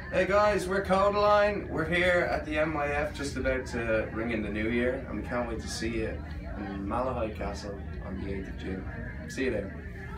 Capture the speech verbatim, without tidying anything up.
Hey guys, we're Kodaline. We're here at the M Y F just about to ring in the new year, and we can't wait to see you in Malahide Castle on the eighth of June. See you there.